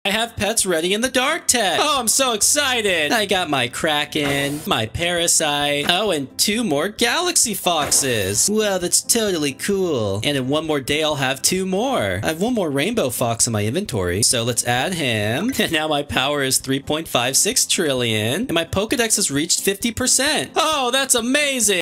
I have pets ready in the dark tech. Oh, I'm so excited. I got my Kraken, my Parasite. Oh, and 2 more Galaxy Foxes. Wow, that's totally cool. And in one more day, I'll have 2 more. I have 1 more Rainbow Fox in my inventory. So let's add him. And now my power is 3.56 trillion. And my Pokedex has reached 50%. Oh, that's amazing.